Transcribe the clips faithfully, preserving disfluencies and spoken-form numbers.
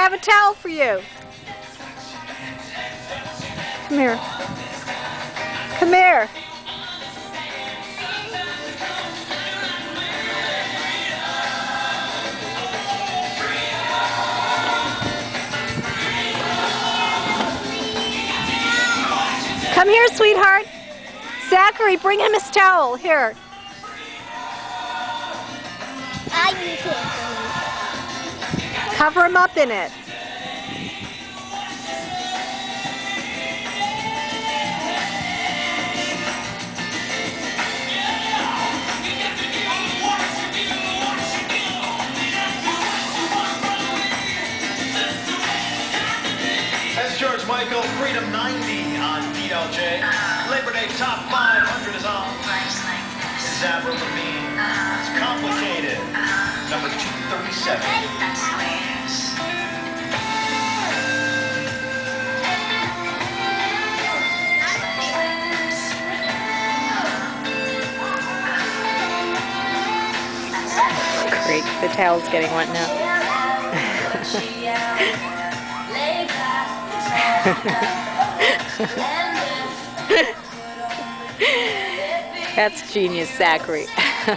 have a towel for you. Come here. Come here. Come here, sweetheart. Zachary, bring him his towel. Here. I need it. Cover him up in it. That's George Michael, Freedom ninety on D L J. Labor Day Top five hundred is on. Zachary Levine, It's Complicated, number two thirty-seven. Great, the towel's getting wet now. That's genius, Zachary.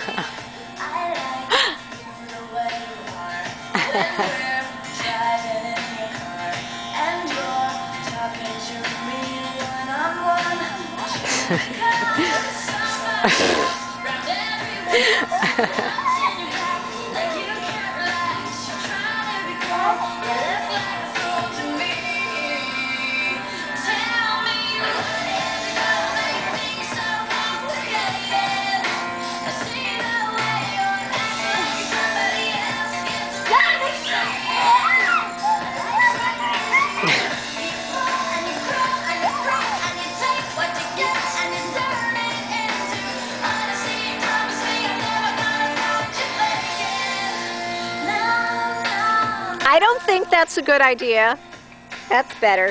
I don't think that's a good idea. That's better.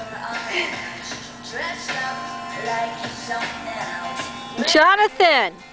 Jonathan!